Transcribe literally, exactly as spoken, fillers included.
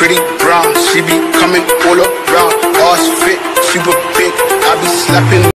pretty brown. She be coming all around. Ass fit, super big. I be slapping.